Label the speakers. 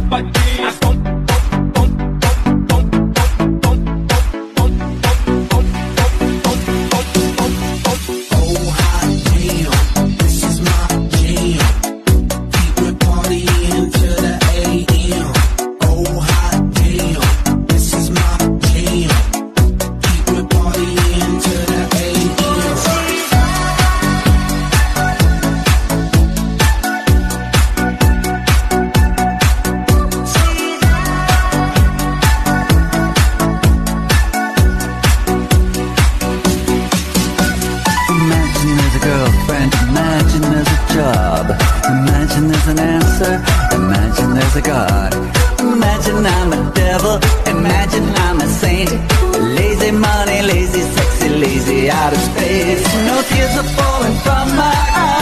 Speaker 1: Imagine there's an answer, imagine there's a God. Imagine I'm a devil, imagine I'm a saint. Lazy money, lazy sexy, lazy out of space. No tears are falling from my eyes.